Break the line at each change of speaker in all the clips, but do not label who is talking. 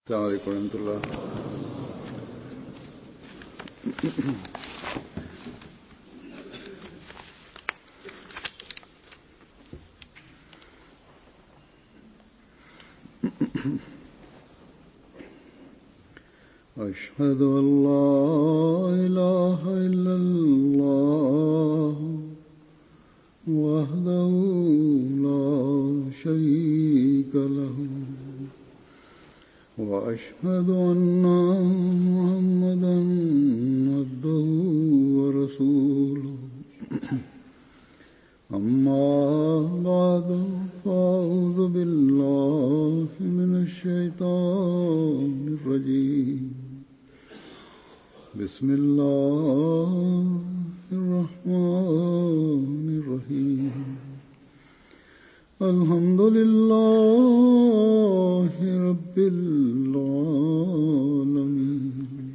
السلام عليكم ورحمة الله. أشهد أن لا إله إلا الله وحده لا شريك له وأشهد أن محمدا عبده ورسوله أما بعد فأعوذ بالله من الشيطان الرجيم بسم الله الرحمن الرحيم الحمد لله رب العالمين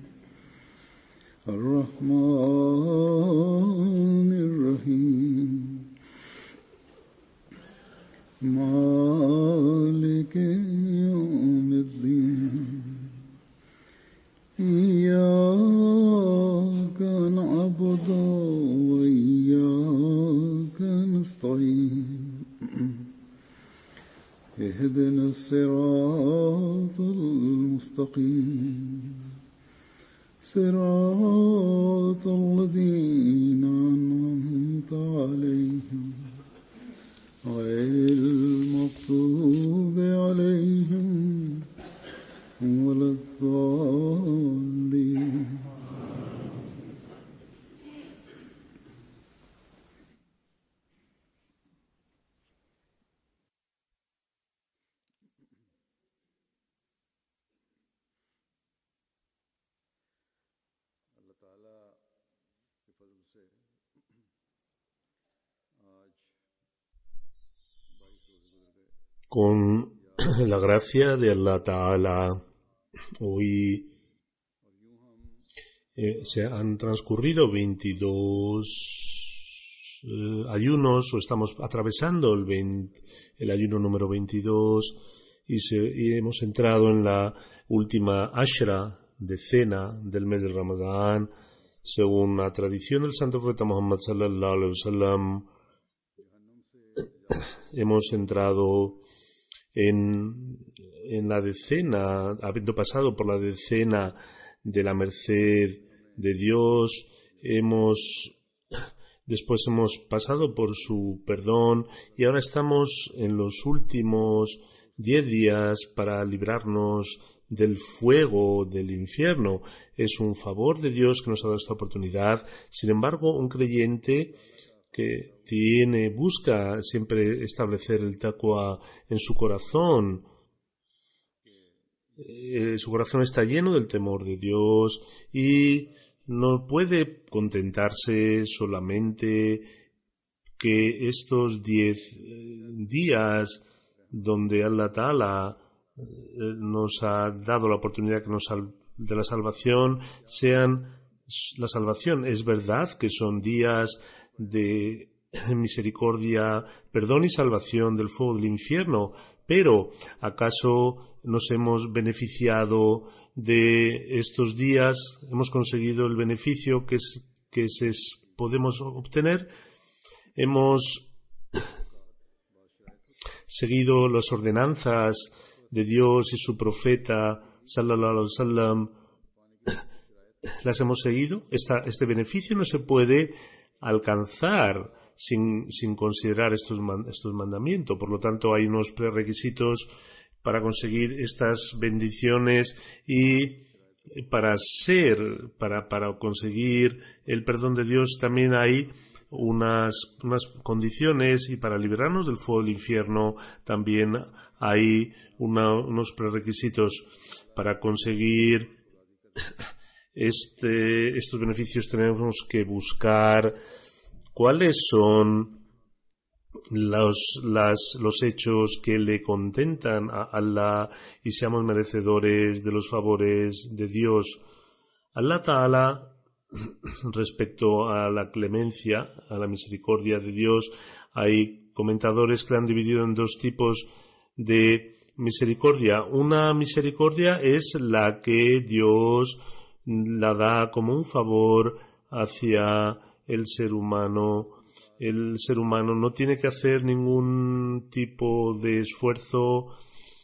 الرحمن الرحيم مالك يوم الدين إياك نعبد وإياك نستعين اهدنا الصراط المستقيم صراط الذين أنعمت عليهم غير المغضوب عليهم ولا الضالين.
Con la gracia de Allah Ta'ala, hoy se han transcurrido 22 ayunos, o estamos atravesando el ayuno número 22 y hemos entrado en la última ashra, decena del mes del Ramadán, según la tradición del Santo Profeta Muhammad sallallahu alaihi wasallam. Hemos entrado en la decena, habiendo pasado por la decena de la merced de Dios, después hemos pasado por su perdón y ahora estamos en los últimos 10 días para librarnos del fuego del infierno. Es un favor de Dios que nos ha dado esta oportunidad. Sin embargo, un creyente que busca siempre establecer el taqwa en su corazón. Su corazón está lleno del temor de Dios y no puede contentarse solamente que estos 10 días donde Allah Ta'ala nos ha dado la oportunidad de la salvación sean la salvación. Es verdad que son días de misericordia, perdón y salvación del fuego del infierno, pero ¿acaso nos hemos beneficiado de estos días? ¿Hemos conseguido el beneficio que podemos obtener? ¿Hemos seguido las ordenanzas de Dios y su profeta sallallahu alaihi wasallam? ¿Las hemos seguido? Este beneficio no se puede alcanzar sin considerar estos mandamientos. Por lo tanto, hay unos prerequisitos para conseguir estas bendiciones y para conseguir el perdón de Dios también hay unas condiciones, y para liberarnos del fuego del infierno también hay unos prerequisitos. Para conseguir estos beneficios tenemos que buscar cuáles son los hechos que le contentan a Allah y seamos merecedores de los favores de Dios. Allah Ta'ala, respecto a la clemencia, a la misericordia de Dios, hay comentadores que la han dividido en dos tipos de misericordia. Una misericordia es la que Dios la da como un favor hacia el ser humano. El ser humano no tiene que hacer ningún tipo de esfuerzo.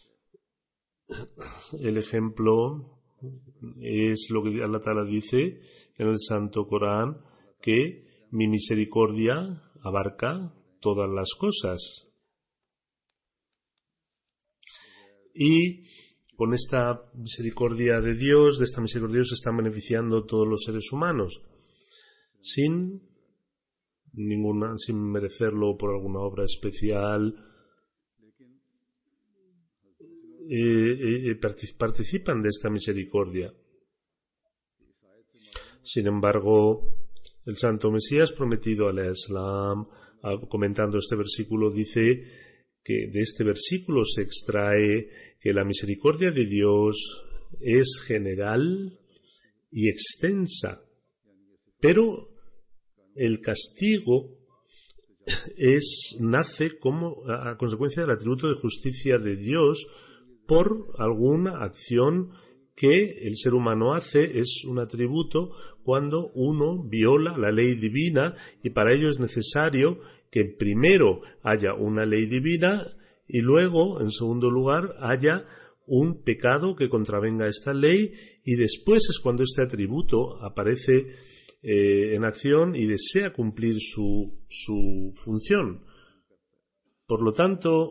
El ejemplo es lo que Allah Ta'ala dice en el Santo Corán, que mi misericordia abarca todas las cosas. Y con esta misericordia de Dios, se están beneficiando todos los seres humanos, sin merecerlo por alguna obra especial. Participan de esta misericordia. Sin embargo, el Santo Mesías prometido al Islam, comentando este versículo, dice que de este versículo se extrae que la misericordia de Dios es general y extensa, pero el castigo nace como a consecuencia del atributo de justicia de Dios por alguna acción que el ser humano hace. Es un atributo cuando uno viola la ley divina, y para ello es necesario que primero haya una ley divina y luego, en segundo lugar, haya un pecado que contravenga esta ley, y después es cuando este atributo aparece en acción y desea cumplir su función. Por lo tanto,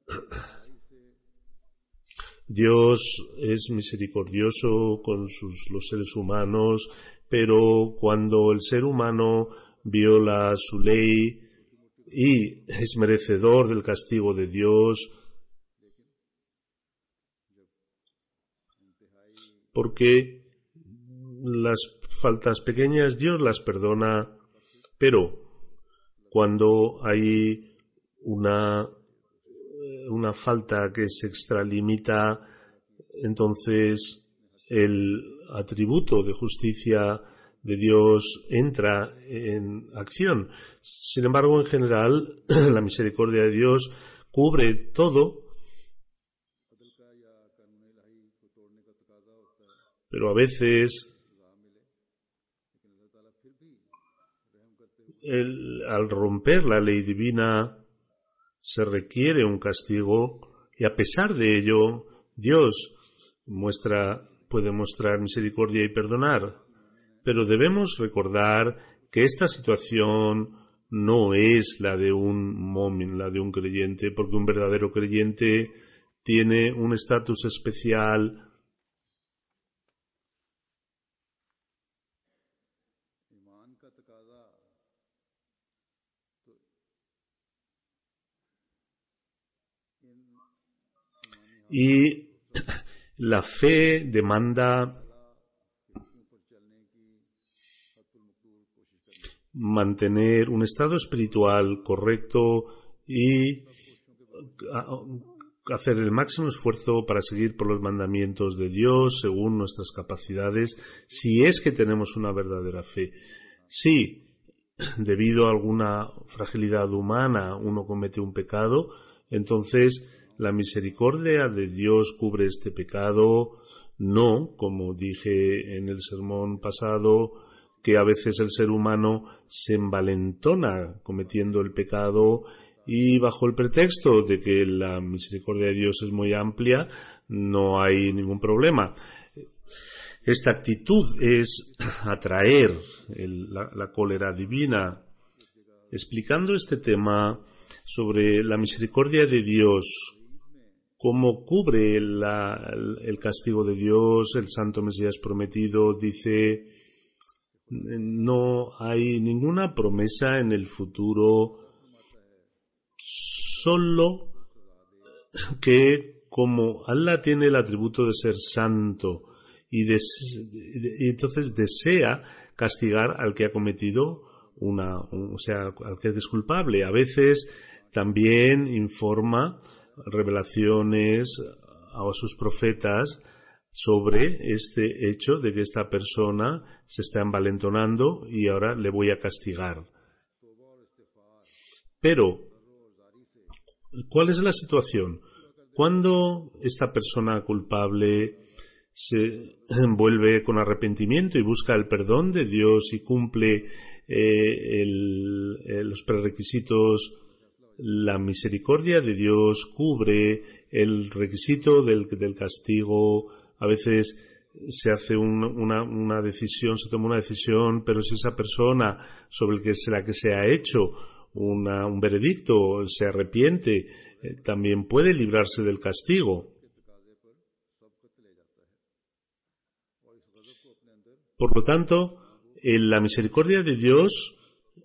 Dios es misericordioso con los seres humanos, pero cuando el ser humano viola su ley y es merecedor del castigo de Dios, porque las faltas pequeñas Dios las perdona, pero cuando hay una falta que se extralimita, entonces el atributo de justicia de Dios entra en acción. Sin embargo, en general, la misericordia de Dios cubre todo, pero a veces al romper la ley divina se requiere un castigo, y a pesar de ello Dios puede mostrar misericordia y perdonar. Pero debemos recordar que esta situación no es la de un mu'min, la de un creyente, porque un verdadero creyente tiene un estatus especial. Y la fe demanda mantener un estado espiritual correcto y hacer el máximo esfuerzo para seguir por los mandamientos de Dios según nuestras capacidades, si es que tenemos una verdadera fe. Si debido a alguna fragilidad humana uno comete un pecado, entonces la misericordia de Dios cubre este pecado, no, como dije en el sermón pasado, que a veces el ser humano se envalentona cometiendo el pecado y bajo el pretexto de que la misericordia de Dios es muy amplia, no hay ningún problema. Esta actitud es atraer la cólera divina. Explicando este tema sobre la misericordia de Dios, cómo cubre el castigo de Dios, el Santo Mesías prometido dice: no hay ninguna promesa en el futuro, solo que como Allah tiene el atributo de ser santo y entonces desea castigar al que ha cometido al que es culpable. A veces también informa revelaciones a sus profetas sobre este hecho de que esta persona se está envalentonando y ahora le voy a castigar. Pero, ¿cuál es la situación? Cuando esta persona culpable se vuelve con arrepentimiento y busca el perdón de Dios y cumple los prerequisitos, la misericordia de Dios cubre el requisito del castigo. A veces se hace una decisión, se toma una decisión, pero si esa persona sobre la que se ha hecho un veredicto se arrepiente, también puede librarse del castigo. Por lo tanto, la misericordia de Dios,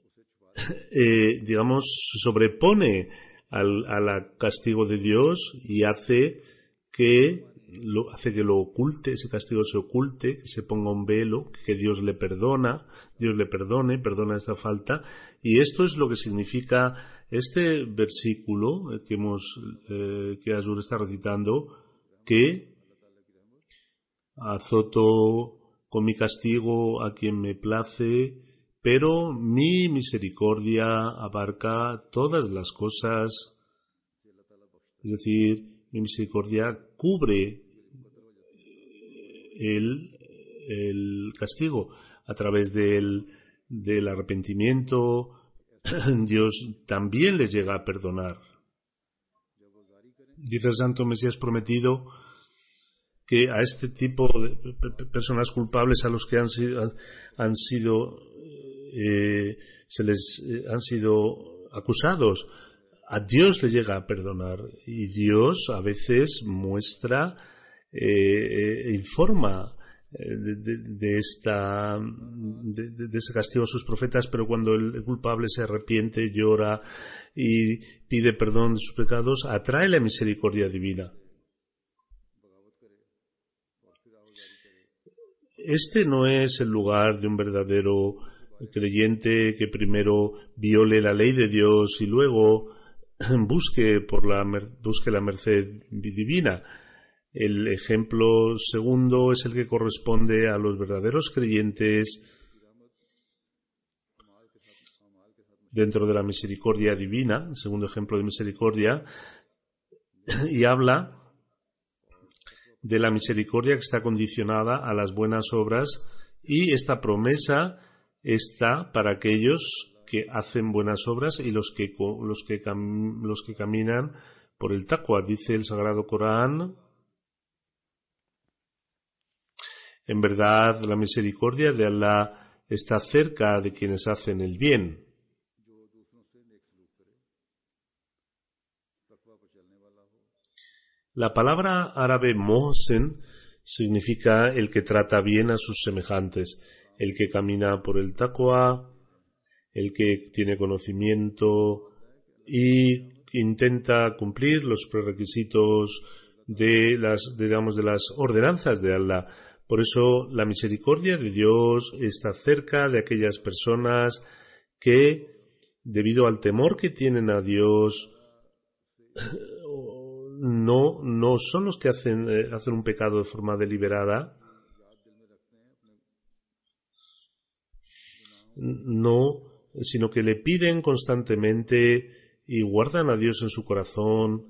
se sobrepone al castigo de Dios y hace que lo oculte, ese castigo se oculte, que se ponga un velo, que Dios le perdone, perdona esta falta. Y esto es lo que significa este versículo que Azur está recitando, que azoto con mi castigo a quien me place, pero mi misericordia abarca todas las cosas. Es decir, mi misericordia cubre el castigo a través del arrepentimiento. Dios también les llega a perdonar. Dice el Santo Mesías prometido que a este tipo de personas culpables, a los que han sido acusados, a Dios le llega a perdonar, y Dios a veces informa de ese castigo a sus profetas, pero cuando el culpable se arrepiente, llora y pide perdón de sus pecados, atrae la misericordia divina. Este no es el lugar de un verdadero creyente que primero viole la ley de Dios y luego busque la merced divina. El ejemplo segundo es el que corresponde a los verdaderos creyentes dentro de la misericordia divina, el segundo ejemplo de misericordia, y habla de la misericordia que está condicionada a las buenas obras, y esta promesa está para aquellos que hacen buenas obras y los que caminan por el taqwa. Dice el Sagrado Corán: en verdad, la misericordia de Allah está cerca de quienes hacen el bien. La palabra árabe mohsen significa el que trata bien a sus semejantes, el que camina por el taqwa, el que tiene conocimiento y intenta cumplir los prerequisitos de las ordenanzas de Allah. Por eso la misericordia de Dios está cerca de aquellas personas que, debido al temor que tienen a Dios, no son los que hacen un pecado de forma deliberada, sino que le piden constantemente y guardan a Dios en su corazón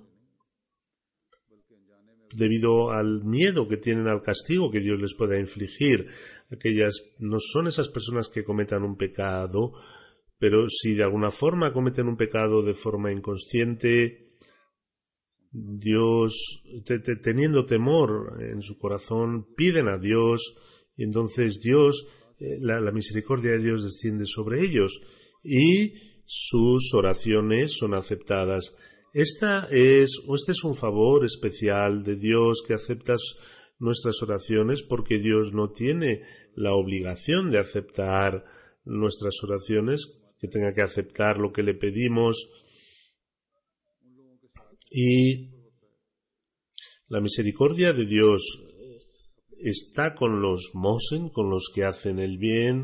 debido al miedo que tienen al castigo que Dios les pueda infligir. Aquellas no son esas personas que cometan un pecado, pero si de alguna forma cometen un pecado de forma inconsciente, Dios, teniendo temor en su corazón, piden a Dios, y entonces Dios, la misericordia de Dios desciende sobre ellos y sus oraciones son aceptadas. Este es un favor especial de Dios, que acepta nuestras oraciones, porque Dios no tiene la obligación de aceptar nuestras oraciones, que tenga que aceptar lo que le pedimos. Y la misericordia de Dios está con los mohsen, con los que hacen el bien,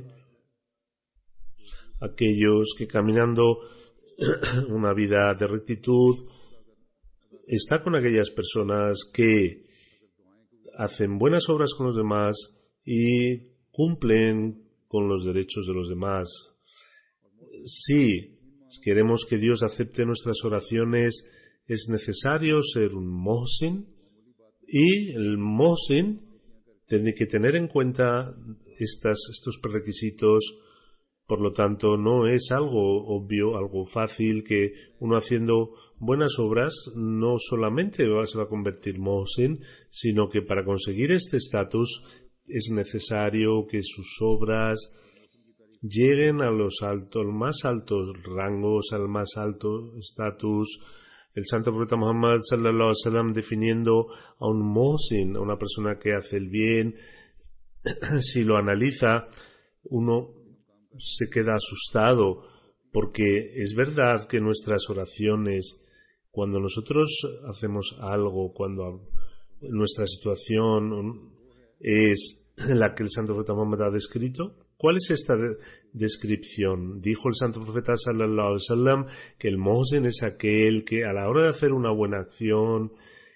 aquellos que caminando una vida de rectitud, está con aquellas personas que hacen buenas obras con los demás y cumplen con los derechos de los demás. Si queremos que Dios acepte nuestras oraciones, es necesario ser un mohsin, y el mohsin tiene que tener en cuenta estos prerequisitos. Por lo tanto, no es algo obvio, algo fácil, que uno haciendo buenas obras no solamente se va a convertir mohsin, sino que para conseguir este estatus es necesario que sus obras lleguen a los más altos rangos, al más alto estatus. El santo profeta Muhammad sallallahu alaihi wasallam, definiendo a un mohsin, a una persona que hace el bien, si lo analiza, uno se queda asustado, porque es verdad que nuestras oraciones, cuando nosotros hacemos algo, cuando nuestra situación es la que el santo profeta Muhammad ha descrito. ¿Cuál es esta descripción? Dijo el santo profeta sallallahu alaihi wasallam que el mohsin es aquel que a la hora de hacer una buena acción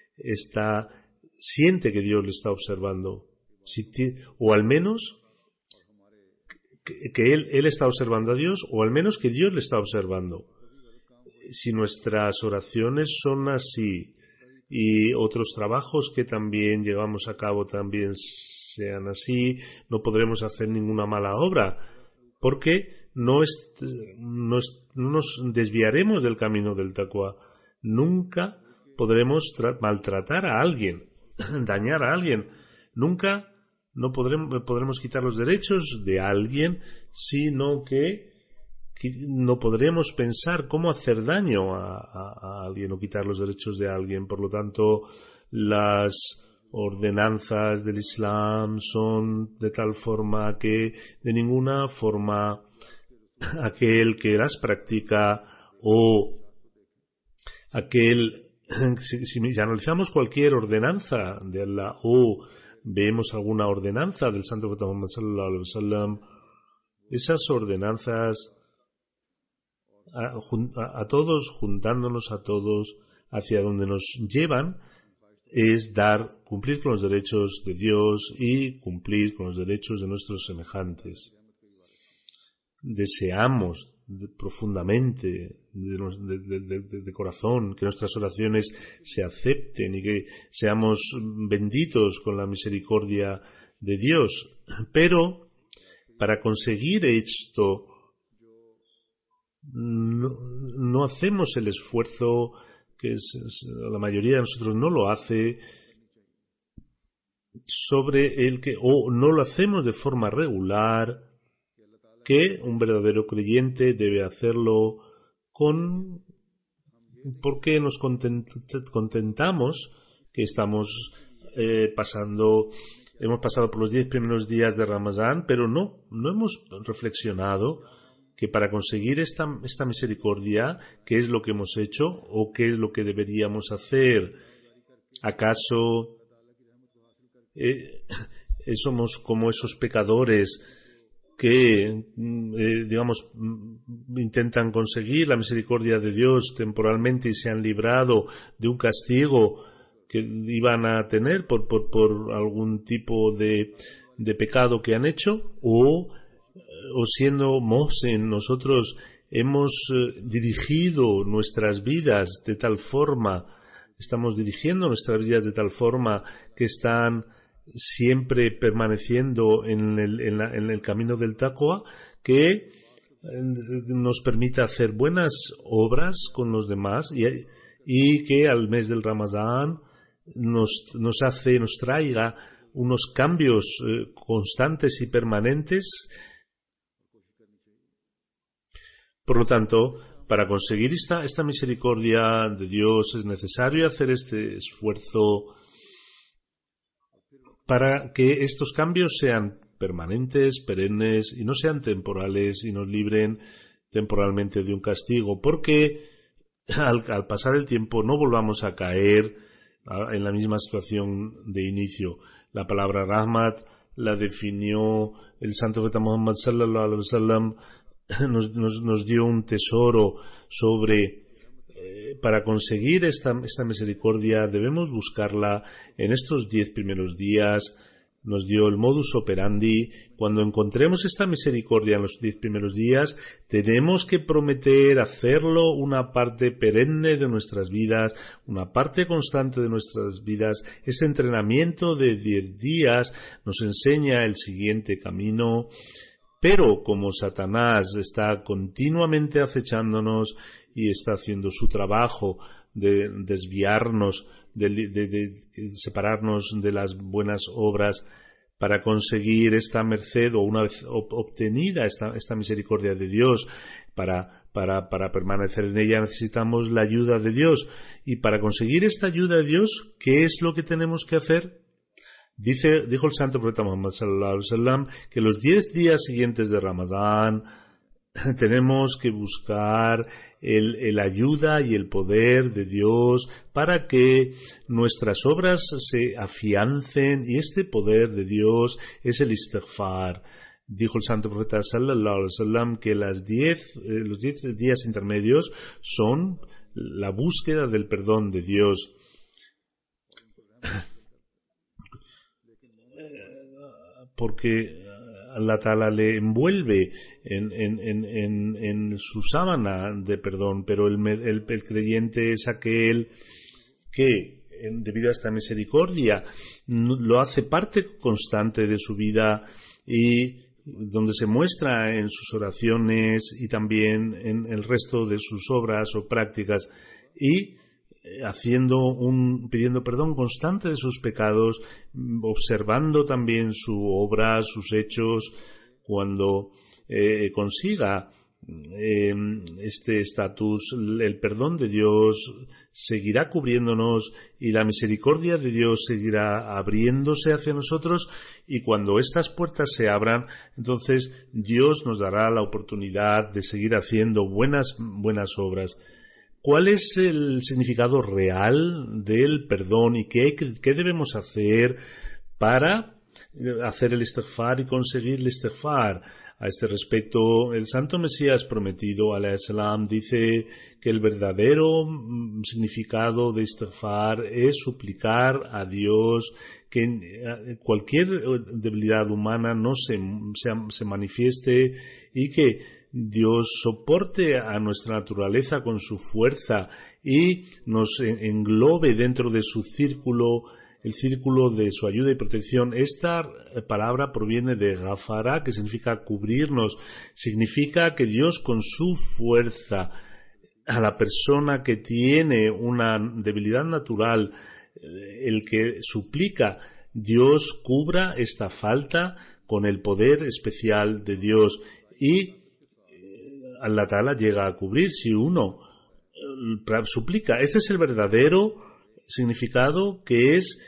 siente que Dios le está observando, o al menos que él está observando a Dios, o al menos que Dios le está observando. Si nuestras oraciones son así y otros trabajos que también llevamos a cabo también sean así, no podremos hacer ninguna mala obra, porque no nos desviaremos del camino del taqwa. Nunca podremos maltratar a alguien, dañar a alguien. Nunca no podremos quitar los derechos de alguien, sino que no podremos pensar cómo hacer daño a alguien o quitar los derechos de alguien. Por lo tanto, las ordenanzas del Islam son de tal forma que de ninguna forma aquel que las practica o si analizamos cualquier ordenanza de Allah o vemos alguna ordenanza del santo profeta Muhammad sallallahu alaihi wasallam, esas ordenanzas a todos, juntándonos a todos hacia donde nos llevan, es cumplir con los derechos de Dios y cumplir con los derechos de nuestros semejantes. Deseamos profundamente, de corazón, que nuestras oraciones se acepten y que seamos benditos con la misericordia de Dios. Pero para conseguir esto no hacemos el esfuerzo que la mayoría de nosotros no lo hace, sobre el que, o no lo hacemos de forma regular, que un verdadero creyente debe hacerlo porque nos contentamos que hemos pasado por los 10 primeros días de Ramadán, pero no hemos reflexionado que para conseguir esta misericordia, ¿qué es lo que hemos hecho o qué es lo que deberíamos hacer? ¿Acaso somos como esos pecadores que, intentan conseguir la misericordia de Dios temporalmente y se han librado de un castigo que iban a tener por algún tipo de pecado que han hecho? O siendo mohsin, nosotros hemos dirigido nuestras vidas de tal forma, estamos dirigiendo nuestras vidas de tal forma que están siempre permaneciendo en el camino del taqwa, que nos permita hacer buenas obras con los demás y que al mes del Ramadán nos traiga unos cambios constantes y permanentes. Por lo tanto, para conseguir esta misericordia de Dios es necesario hacer este esfuerzo para que estos cambios sean permanentes, perennes y no sean temporales y nos libren temporalmente de un castigo, porque al pasar el tiempo no volvamos a caer en la misma situación de inicio. La palabra rahmat la definió el santo profeta Muhammad sallallahu alaihi wasallam. Nos dio un tesoro sobre para conseguir esta misericordia debemos buscarla en estos 10 primeros días nos dio el modus operandi. Cuando encontremos esta misericordia en los 10 primeros días, tenemos que prometer hacerlo una parte perenne de nuestras vidas, una parte constante de nuestras vidas. Este entrenamiento de 10 días nos enseña el siguiente camino. Pero como Satanás está continuamente acechándonos y está haciendo su trabajo de desviarnos, de separarnos de las buenas obras para conseguir esta merced, o una vez obtenida esta misericordia de Dios, para permanecer en ella necesitamos la ayuda de Dios. Y para conseguir esta ayuda de Dios, ¿qué es lo que tenemos que hacer? Dijo el santo profeta Muhammad sallallahu alaihi wasallam que los 10 días siguientes de Ramadán tenemos que buscar el ayuda y el poder de Dios para que nuestras obras se afiancen, y este poder de Dios es el istighfar. Dijo el santo profeta sallallahu alaihi wasallam que los 10 días intermedios son la búsqueda del perdón de Dios. Porque Allah Ta'ala le envuelve en su sábana de perdón, pero el creyente es aquel que, debido a esta misericordia, lo hace parte constante de su vida, y donde se muestra en sus oraciones y también en el resto de sus obras o prácticas, y pidiendo perdón constante de sus pecados, observando también su obra, sus hechos. Cuando consiga este estatus, el perdón de Dios seguirá cubriéndonos y la misericordia de Dios seguirá abriéndose hacia nosotros, y cuando estas puertas se abran, entonces Dios nos dará la oportunidad de seguir haciendo buenas obras. ¿Cuál es el significado real del perdón y qué debemos hacer para hacer el istighfar y conseguir el istighfar? A este respecto, el santo Mesías prometido, alayhi salam, dice que el verdadero significado de istighfar es suplicar a Dios que cualquier debilidad humana no se manifieste, y que Dios soporte a nuestra naturaleza con su fuerza y nos englobe dentro de su círculo, el círculo de su ayuda y protección. Esta palabra proviene de Ghafara, que significa cubrirnos. Significa que Dios, con su fuerza, a la persona que tiene una debilidad natural, el que suplica, Dios cubra esta falta con el poder especial de Dios, y Allah Ta'ala llega a cubrir si uno suplica. Este es el verdadero significado, que es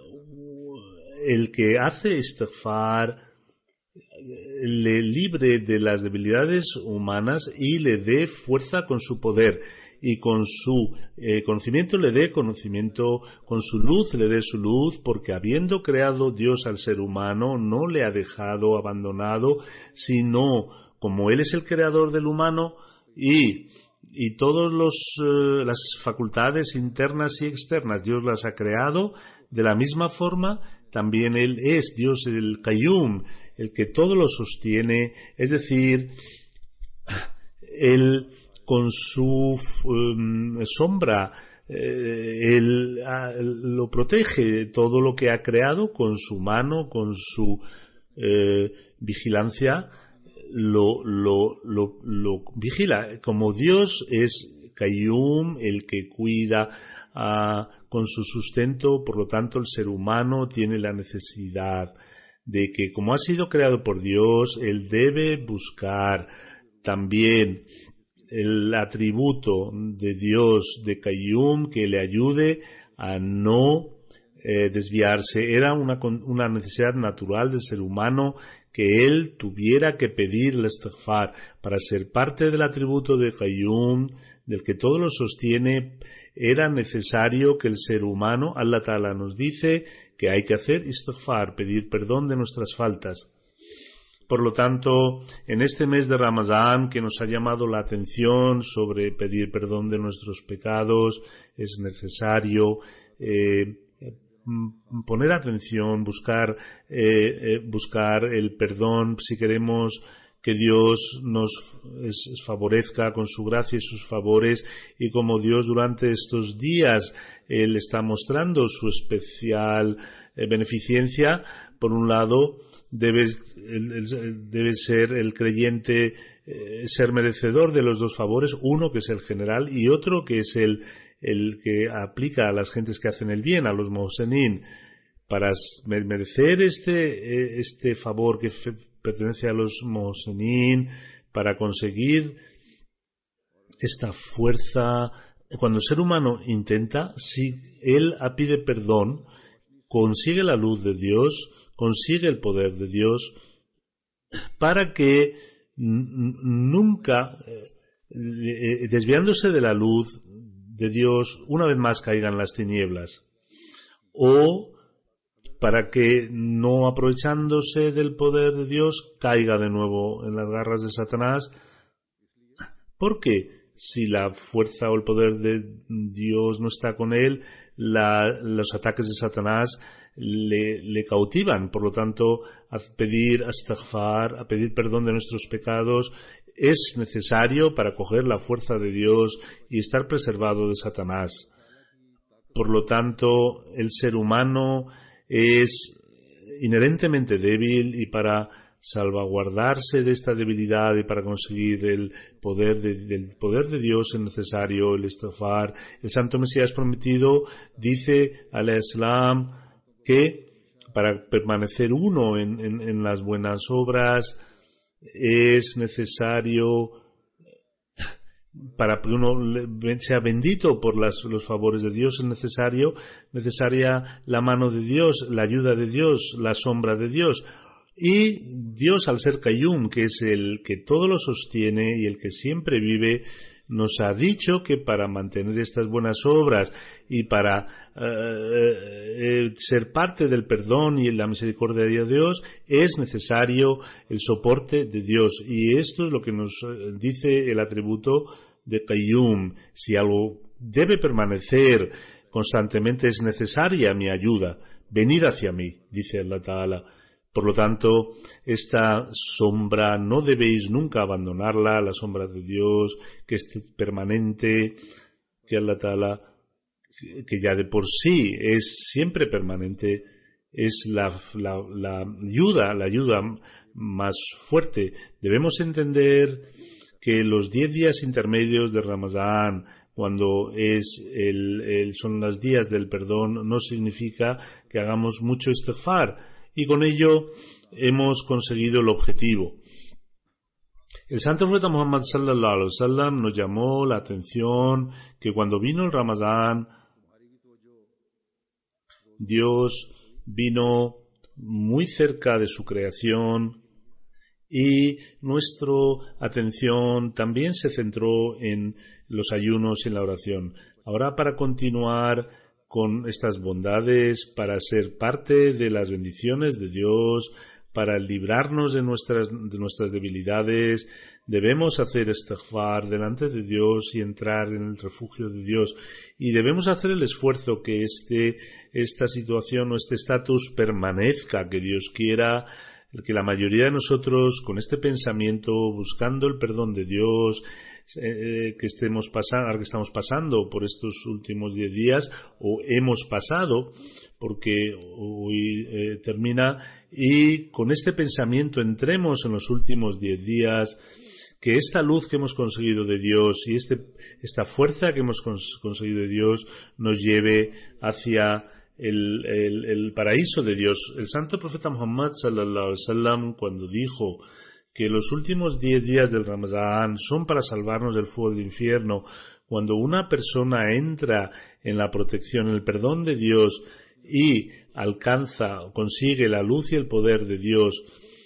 el que hace istighfar le libre de las debilidades humanas y le dé fuerza con su poder, y con su conocimiento le dé conocimiento, con su luz le dé su luz, porque habiendo creado Dios al ser humano no le ha dejado abandonado, sino como Él es el creador del humano, y todas las facultades internas y externas Dios las ha creado de la misma forma, también Él es Dios el Qayyum, el que todo lo sostiene, es decir, Él con su sombra Él lo protege, todo lo que ha creado con su mano, con su vigilancia, lo vigila. Como Dios es Qayyum, el que cuida con su sustento, por lo tanto el ser humano tiene la necesidad de que, como ha sido creado por Dios, él debe buscar también el atributo de Dios de Qayyum que le ayude a no desviarse. Era una necesidad natural del ser humano que él tuviera que pedir el istighfar para ser parte del atributo de Qayyum, del que todo lo sostiene. Era necesario que el ser humano, Allah Ta'ala nos dice que hay que hacer istighfar, pedir perdón de nuestras faltas. Por lo tanto, en este mes de Ramadán, que nos ha llamado la atención sobre pedir perdón de nuestros pecados, es necesario poner atención, buscar el perdón, si queremos que Dios nos favorezca con su gracia y sus favores, y como Dios durante estos días Él está mostrando su especial beneficencia. Por un lado, debe ser el creyente ser merecedor de los dos favores, uno que es el general y otro que es el que aplica a las gentes que hacen el bien, a los muhsinin. Para merecer este favor que pertenece a los muhsinin, para conseguir esta fuerza, cuando el ser humano intenta, si él pide perdón, consigue la luz de Dios, consigue el poder de Dios, para que nunca, desviándose de la luz de Dios, una vez más caigan las tinieblas, o para que, no aprovechándose del poder de Dios, caiga de nuevo en las garras de Satanás. Porque si la fuerza o el poder de Dios no está con él, los ataques de Satanás le cautivan. Por lo tanto, a pedir astaghfar, a pedir perdón de nuestros pecados, es necesario para coger la fuerza de Dios y estar preservado de Satanás. Por lo tanto, el ser humano es inherentemente débil, y para salvaguardarse de esta debilidad y para conseguir el poder de Dios es necesario el istighfar. El Santo Mesías prometido dice al Islam que para permanecer uno en las buenas obras es necesario, para que uno sea bendito por los favores de Dios, es necesaria la mano de Dios, la ayuda de Dios, la sombra de Dios. Y Dios, al ser Qayyum, que es el que todo lo sostiene y el que siempre vive, nos ha dicho que para mantener estas buenas obras y para ser parte del perdón y la misericordia de Dios, es necesario el soporte de Dios. Y esto es lo que nos dice el atributo de Qayyum. Si algo debe permanecer constantemente, es necesaria mi ayuda. Venid hacia mí, dice Allah Ta'ala. Por lo tanto, esta sombra no debéis nunca abandonarla, la sombra de Dios, que es permanente, que Allah Ta'ala, que ya de por sí es siempre permanente, es la ayuda más fuerte. Debemos entender que los 10 días intermedios de Ramadán, cuando son los días del perdón, no significa que hagamos mucho istighfar, y con ello hemos conseguido el objetivo. El Santo Profeta Muhammad sallallahu alaihi wasallam nos llamó la atención que cuando vino el Ramadán, Dios vino muy cerca de su creación, y nuestra atención también se centró en los ayunos y en la oración. Ahora, para continuar con estas bondades, para ser parte de las bendiciones de Dios, para librarnos de nuestras debilidades, debemos hacer istighfar delante de Dios y entrar en el refugio de Dios. Y debemos hacer el esfuerzo que esta situación o este estatus permanezca, que Dios quiera que la mayoría de nosotros, con este pensamiento, buscando el perdón de Dios, que estamos pasando por estos últimos 10 días, o hemos pasado, porque hoy termina, y con este pensamiento entremos en los últimos 10 días, que esta luz que hemos conseguido de Dios y esta fuerza que hemos conseguido de Dios nos lleve hacia el paraíso de Dios. El Santo Profeta Muhammad sallallahu alaihi wasallam, cuando dijo que los últimos 10 días del Ramadán son para salvarnos del fuego del infierno, cuando una persona entra en la protección, en el perdón de Dios y consigue la luz y el poder de Dios,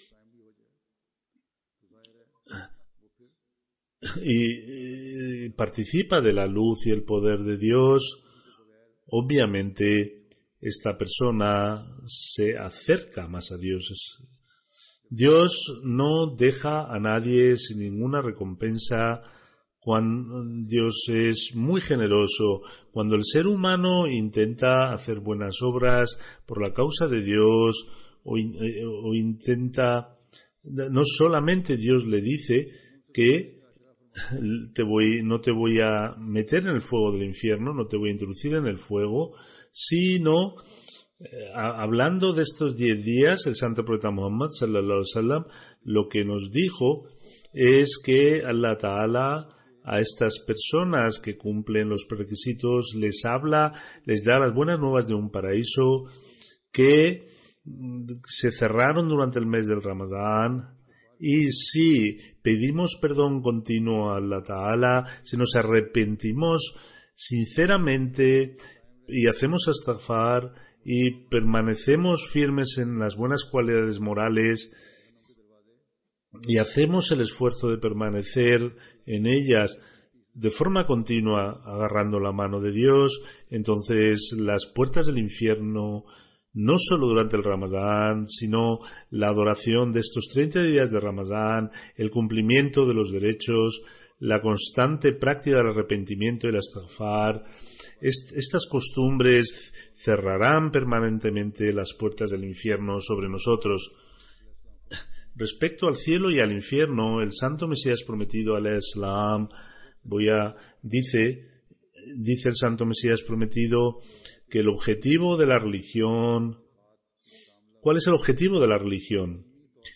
y participa de la luz y el poder de Dios, obviamente esta persona se acerca más a Dios. Dios no deja a nadie sin ninguna recompensa Cuando Dios es muy generoso, cuando el ser humano intenta hacer buenas obras por la causa de Dios o intenta, no solamente Dios le dice que no te voy a meter en el fuego del infierno, no te voy a introducir en el fuego, sino hablando de estos 10 días, el santo profeta Muhammad sallallahu alaihi wasallam lo que nos dijo es que Allah Ta'ala a estas personas que cumplen los requisitos les habla, les da las buenas nuevas de un paraíso que se cerraron durante el mes del Ramadán. Y si pedimos perdón continuo a Allah Ta'ala, si nos arrepentimos sinceramente y hacemos astaghfar y permanecemos firmes en las buenas cualidades morales y hacemos el esfuerzo de permanecer en ellas de forma continua agarrando la mano de Dios, entonces las puertas del infierno, no solo durante el Ramadán, sino la adoración de estos 30 días de Ramadán, el cumplimiento de los derechos, la constante práctica del arrepentimiento y el astaghfar, estas costumbres cerrarán permanentemente las puertas del infierno sobre nosotros. Respecto al cielo y al infierno, el santo Mesías prometido al Islam, dice el santo Mesías prometido que el objetivo de la religión, ¿cuál es el objetivo de la religión?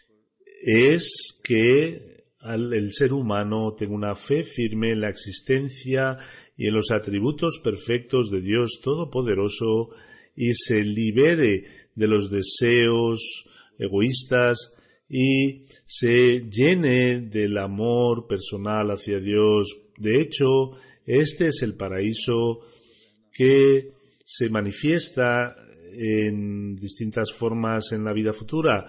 Es que el ser humano tenga una fe firme en la existencia y en los atributos perfectos de Dios Todopoderoso y se libere de los deseos egoístas y se llene del amor personal hacia Dios. De hecho, este es el paraíso que se manifiesta en distintas formas en la vida futura.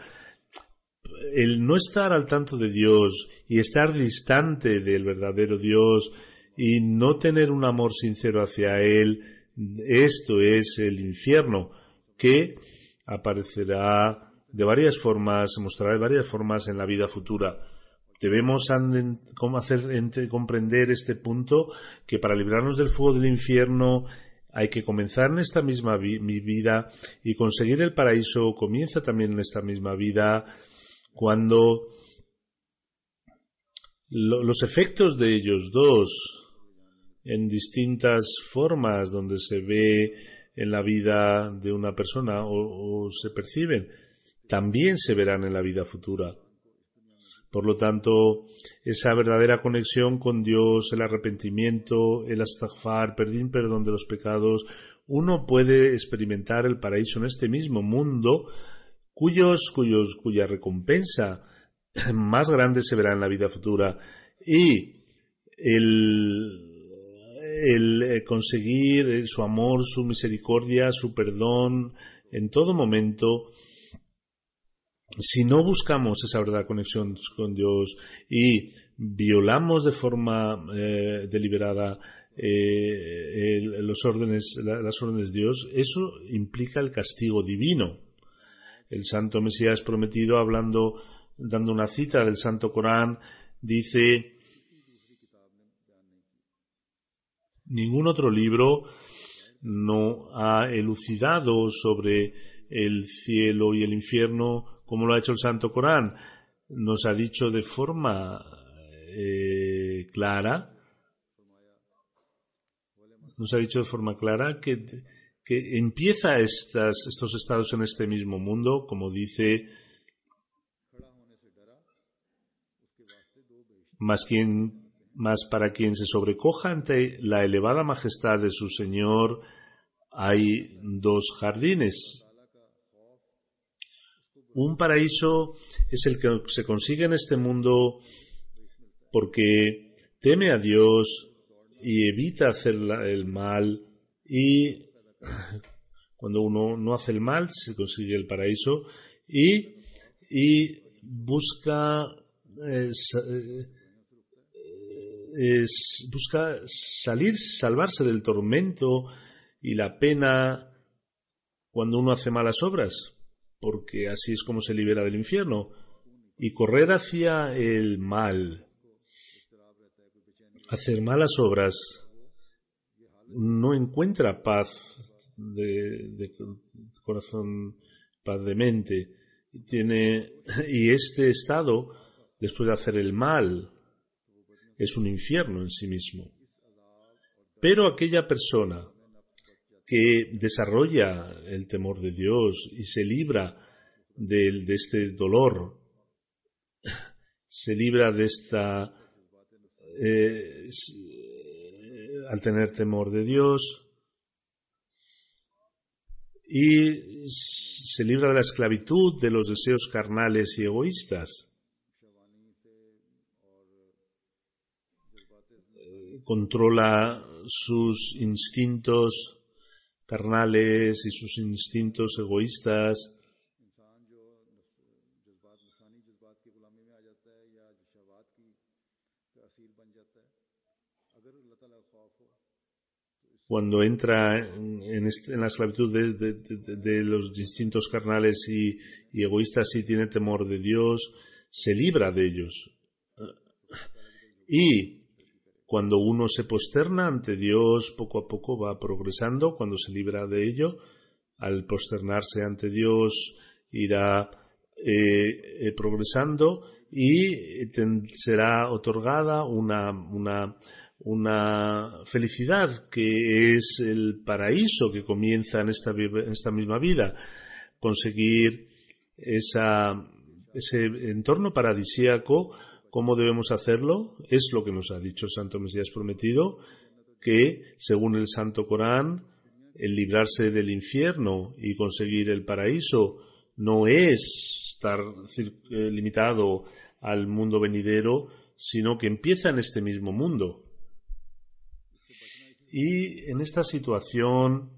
El no estar al tanto de Dios y estar distante del verdadero Dios y no tener un amor sincero hacia Él, esto es el infierno, que aparecerá de varias formas, se mostrará de varias formas en la vida futura. Debemos comprender este punto, que para librarnos del fuego del infierno hay que comenzar en esta misma vida y conseguir el paraíso comienza también en esta misma vida cuando los efectos de ellos dos en distintas formas donde se ve en la vida de una persona o se perciben, también se verán en la vida futura. Por lo tanto, esa verdadera conexión con Dios, el arrepentimiento, el astaghfar, pedir perdón de los pecados, uno puede experimentar el paraíso en este mismo mundo, cuya recompensa más grande se verá en la vida futura. Y el conseguir su amor, su misericordia, su perdón en todo momento, si no buscamos esa verdadera conexión con Dios y violamos de forma deliberada las órdenes de Dios, eso implica el castigo divino. El santo Mesías prometido, dando una cita del Santo Corán, dice: ningún otro libro no ha elucidado sobre el cielo y el infierno como lo ha hecho el Santo Corán. Nos ha dicho de forma clara que empieza estos estados en este mismo mundo, como dice: mas para quien se sobrecoja ante la elevada majestad de su Señor hay 2 jardines. Un paraíso es el que se consigue en este mundo porque teme a Dios y evita hacer el mal, y cuando uno no hace el mal se consigue el paraíso y busca salvarse del tormento y la pena cuando uno hace malas obras, porque así es como se libera del infierno. Y correr hacia el mal, hacer malas obras no encuentra paz de corazón, paz de mente. Y este estado, después de hacer el mal, es un infierno en sí mismo. Pero aquella persona que desarrolla el temor de Dios y se libra de este dolor, se libra de esta al tener temor de Dios, y se libra de la esclavitud de los deseos carnales y egoístas. Controla sus instintos carnales y sus instintos egoístas. Cuando entra en la esclavitud de los instintos carnales y egoístas y tiene temor de Dios, se libra de ellos. Y cuando uno se posterna ante Dios, poco a poco va progresando. Cuando se libra de ello, al posternarse ante Dios, irá progresando y será otorgada una felicidad que es el paraíso que comienza en esta misma vida. Conseguir ese entorno paradisíaco. ¿Cómo debemos hacerlo? Es lo que nos ha dicho el Santo Mesías Prometido, que según el Santo Corán, el librarse del infierno y conseguir el paraíso no es estar limitado al mundo venidero, sino que empieza en este mismo mundo. Y en esta situación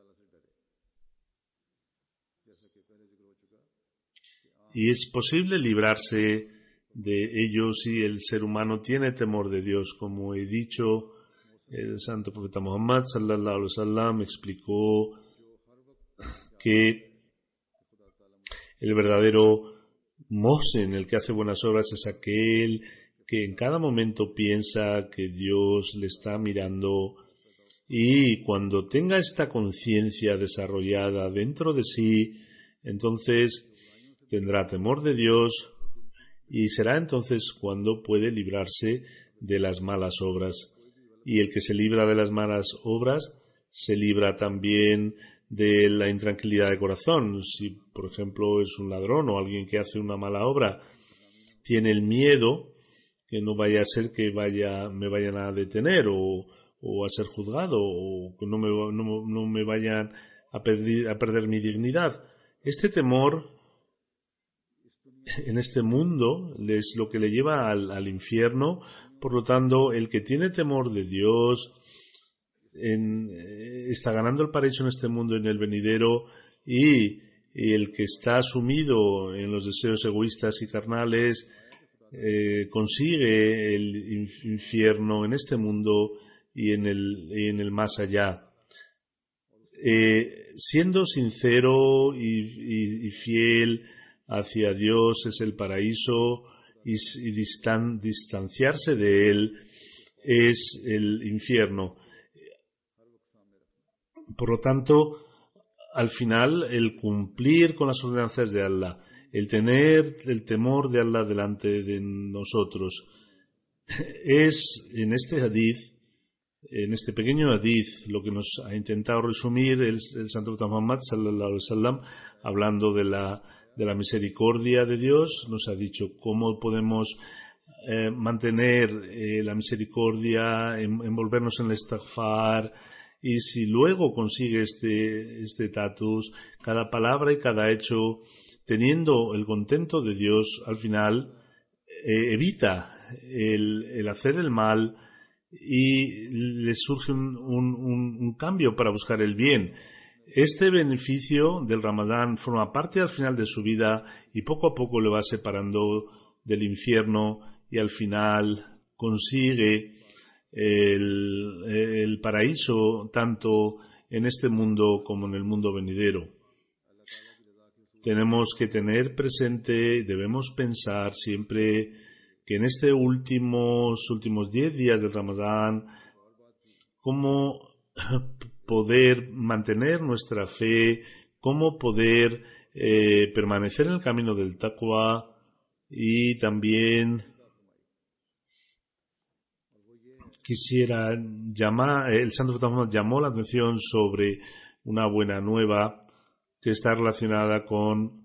y es posible librarse de ellos si el ser humano tiene temor de Dios. Como he dicho, el santo profeta Muhammad sallallahu alaihi wasallam explicó que el verdadero mohsen, el que hace buenas obras, es aquel que en cada momento piensa que Dios le está mirando, y cuando tenga esta conciencia desarrollada dentro de sí, entonces tendrá temor de Dios. Y será entonces cuando puede librarse de las malas obras. Y el que se libra de las malas obras se libra también de la intranquilidad de corazón. Si, por ejemplo, es un ladrón o alguien que hace una mala obra, tiene el miedo que no vaya a ser que me vayan a detener o a ser juzgado, o que no me vayan a perder mi dignidad. Este temor en este mundo es lo que le lleva al infierno. Por lo tanto, el que tiene temor de Dios está ganando el paraíso en este mundo y en el venidero, y el que está sumido en los deseos egoístas y carnales consigue el infierno en este mundo y en el más allá. Siendo sincero y fiel hacia Dios es el paraíso, y distanciarse de él es el infierno. Por lo tanto, al final, el cumplir con las ordenanzas de Allah, el tener el temor de Allah delante de nosotros, es en este hadith, en este pequeño hadith, lo que nos ha intentado resumir el Santo Profeta Muhammad sallallahu alaihi wasallam, hablando de la misericordia de Dios. Nos ha dicho cómo podemos mantener la misericordia, envolvernos en el istighfar, y si luego consigue este estatus, cada palabra y cada hecho, teniendo el contento de Dios, al final evita el hacer el mal, y le surge un cambio para buscar el bien. Este beneficio del Ramadán forma parte al final de su vida, y poco a poco le va separando del infierno, y al final consigue el paraíso tanto en este mundo como en el mundo venidero. Tenemos que tener presente, debemos pensar siempre que en estos últimos 10 días del Ramadán, cómo poder mantener nuestra fe, cómo poder permanecer en el camino del taqwa, y también quisiera llamar, el Santo Profeta Muhammad llamó la atención sobre una buena nueva que está relacionada con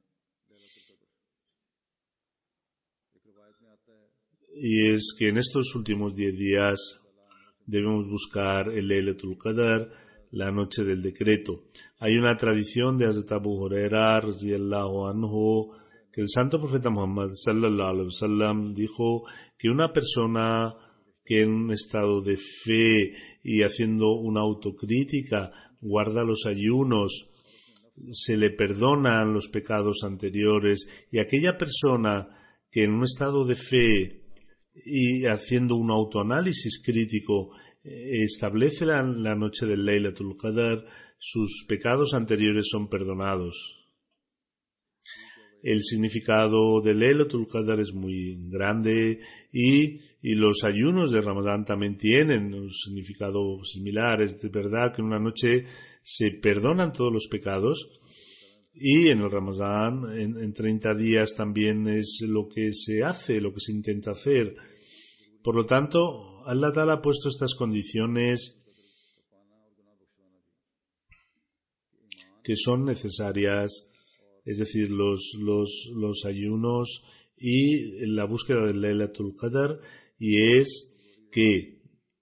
y es que en estos últimos 10 días debemos buscar el Laylatul Qadr, la noche del decreto. Hay una tradición de Hazrat Abu Huraira radiyallahu anhu que el Santo Profeta Muhammad sallallahu alaihi wasallam dijo que una persona que en un estado de fe y haciendo una autocrítica guarda los ayunos, se le perdonan los pecados anteriores, y aquella persona que en un estado de fe y haciendo un autoanálisis crítico establece la noche del Laylatul Qadr, sus pecados anteriores son perdonados. El significado del Laylatul Qadr es muy grande y los ayunos de Ramadán también tienen un significado similar. Es de verdad que en una noche se perdonan todos los pecados, y en el Ramadán en 30 días también es lo que se hace, lo que se intenta hacer. Por lo tanto, Allah Ta'ala ha puesto estas condiciones que son necesarias, es decir, los ayunos y la búsqueda del Laylatul Qadr, y es que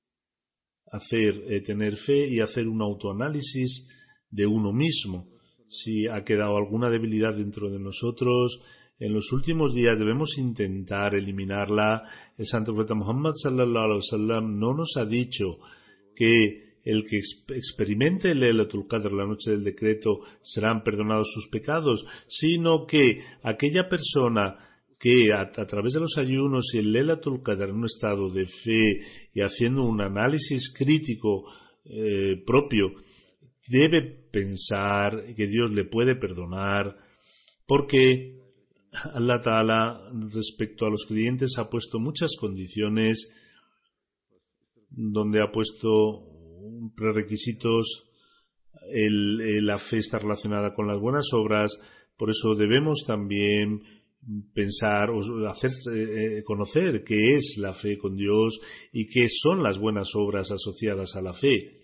tener fe y hacer un autoanálisis de uno mismo. Si ha quedado alguna debilidad dentro de nosotros, en los últimos días debemos intentar eliminarla. El Santo Profeta Muhammad sallallahu alaihi wasallam no nos ha dicho que el que experimente el Laylatul Qadr, la noche del decreto, serán perdonados sus pecados, sino que aquella persona que a través de los ayunos y el Laylatul Qadr en un estado de fe y haciendo un análisis crítico propio, debe pensar que Dios le puede perdonar, porque Allah Ta'ala respecto a los creyentes ha puesto muchas condiciones, donde ha puesto prerequisitos. La fe está relacionada con las buenas obras, por eso debemos también pensar o conocer qué es la fe con Dios y qué son las buenas obras asociadas a la fe.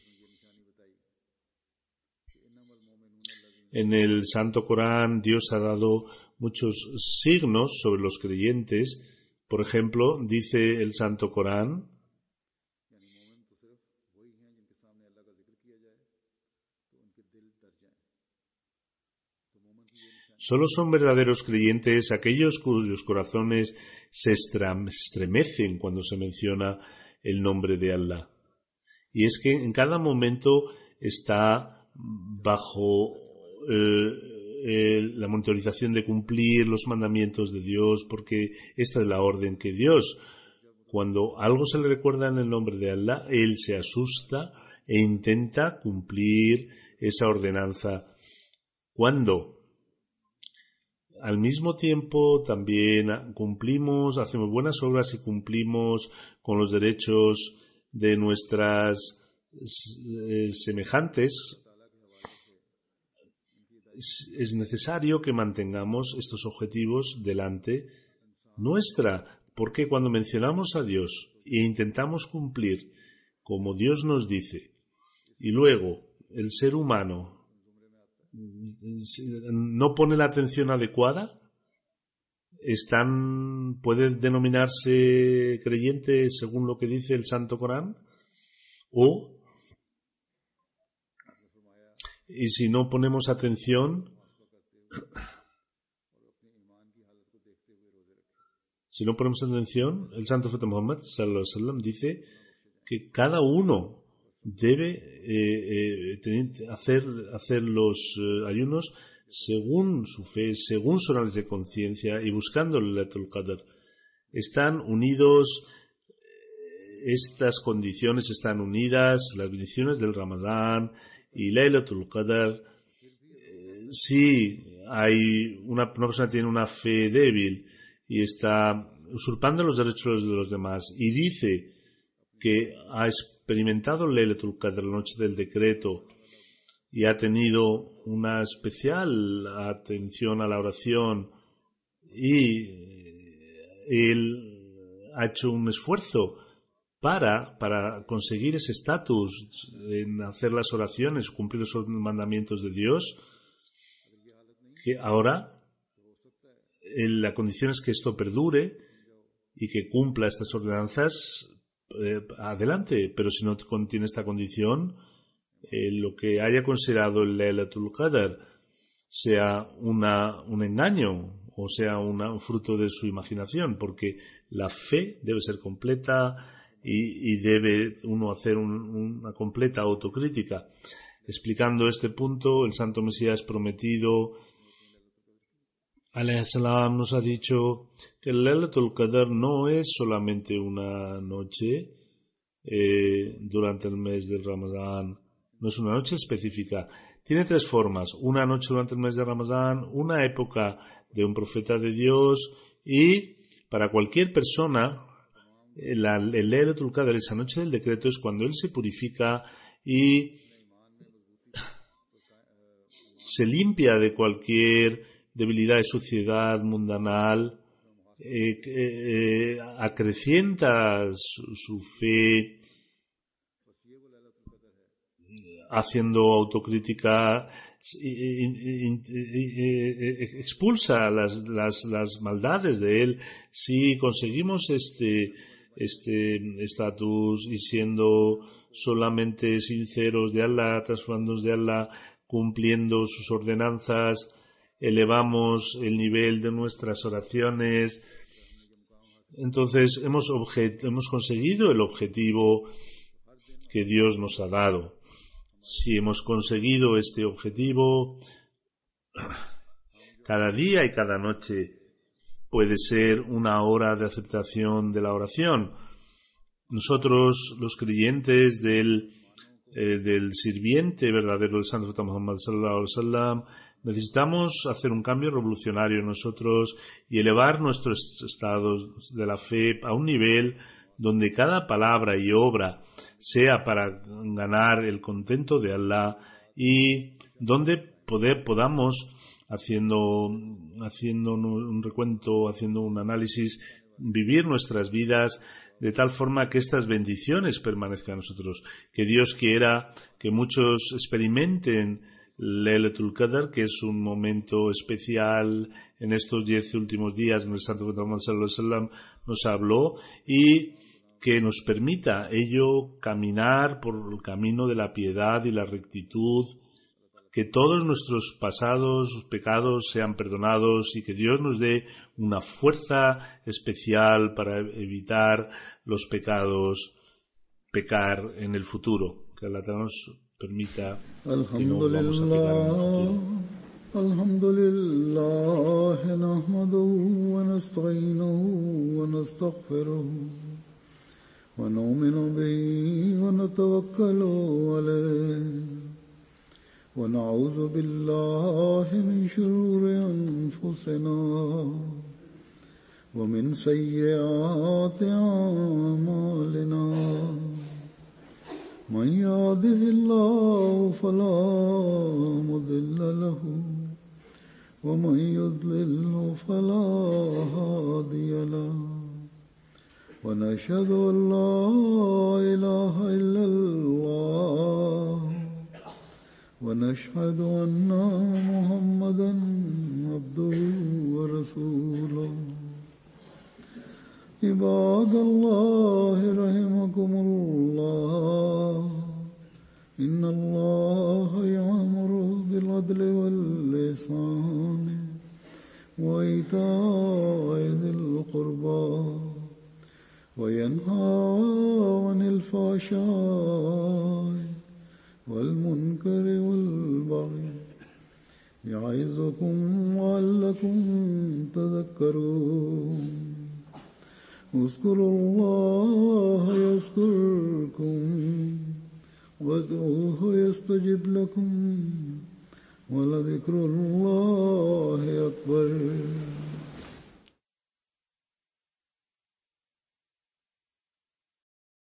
En el Santo Corán Dios ha dado muchos signos sobre los creyentes. Por ejemplo, dice el Santo Corán: solo son verdaderos creyentes aquellos cuyos corazones se estremecen cuando se menciona el nombre de Allah. Y es que en cada momento está bajo la monitorización de cumplir los mandamientos de Dios, porque esta es la orden que Dios, cuando algo se le recuerda en el nombre de Allah, él se asusta e intenta cumplir esa ordenanza. Cuando al mismo tiempo también hacemos buenas obras y cumplimos con los derechos de nuestras semejantes, es necesario que mantengamos estos objetivos delante nuestra, porque cuando mencionamos a Dios e intentamos cumplir como Dios nos dice, y luego el ser humano no pone la atención adecuada, puede denominarse creyente según lo que dice el Santo Corán, y si no ponemos atención, el Santo Profeta Muhammad sallallahu alaihi wasallam dice que cada uno debe hacer los ayunos según su fe, según su análisis de conciencia y buscando el Laylatul Qadr. Están unidos, estas condiciones están unidas, las bendiciones del Ramadán y Laylatul Qadr. Si hay una persona tiene una fe débil y está usurpando los derechos de los demás, y dice que ha experimentado Laylatul Qadr, la noche del decreto, y ha tenido una especial atención a la oración, y él ha hecho un esfuerzo para conseguir ese estatus en hacer las oraciones, cumplir los mandamientos de Dios, que ahora la condición es que esto perdure y que cumpla estas ordenanzas, adelante. Pero si no contiene esta condición, lo que haya considerado el Laylatul Qadr sea un engaño o sea un fruto de su imaginación, porque la fe debe ser completa y debe uno hacer una completa autocrítica. Explicando este punto, el Santo Mesías prometido alayhi salam nos ha dicho que el Laylatul Qadr no es solamente una noche durante el mes del Ramadán, no es una noche específica. Tiene tres formas: una noche durante el mes de Ramadán, una época de un profeta de Dios, y para cualquier persona el Laylatul Qadr, esa noche del decreto, es cuando él se purifica y se limpia de cualquier debilidad y suciedad mundanal, acrecienta su fe, haciendo autocrítica, expulsa las maldades de él. Si conseguimos este estatus y siendo solamente sinceros de Allah, transformándonos de Allah, cumpliendo sus ordenanzas, elevamos el nivel de nuestras oraciones, entonces hemos conseguido el objetivo que Dios nos ha dado. Si hemos conseguido este objetivo, cada día y cada noche puede ser una hora de aceptación de la oración. Nosotros, los creyentes del sirviente verdadero del Santo Profeta Muhammad sallallahu alaihi wasallam, necesitamos hacer un cambio revolucionario en nosotros y elevar nuestros estados de la fe a un nivel donde cada palabra y obra sea para ganar el contento de Allah, y donde podamos, haciendo un recuento, haciendo un análisis, vivir nuestras vidas de tal forma que estas bendiciones permanezcan en nosotros. Que Dios quiera que muchos experimenten Laylatul Qadr, que es un momento especial en estos 10 últimos días en el Santo Muhammad sallallahu alaihi wasallam nos habló, y que nos permita ello caminar por el camino de la piedad y la rectitud, que todos nuestros pasados pecados sean perdonados y que Dios nos dé una fuerza especial para evitar los pecados, pecar en el futuro. Que Allah nos permita que no vamos a pecar en el futuro.
Alhamdulillah, nahmaduhu wa nasta'inuhu wa nastaghfiruh wa nu'minu bihi wa natawakkalu alayhi wa na'udhu billahi min shururi anfusina wa min sayyiati a'malina. من يهده الله فلا مضل له ومن يضلل فلا هادي له ونشهد أن لا إله إلا الله ونشهد أن محمدا عبده ورسوله. عباد الله رحمكم الله إن الله يأمر بالعدل والإحسان وإيتاء ذي القربى وينهى عن الفحشاء والمنكر والبغي يعظكم لعلكم تذكرون. اذكروا الله يذكركم وادعوه يستجب لكم ولذكر الله أكبر.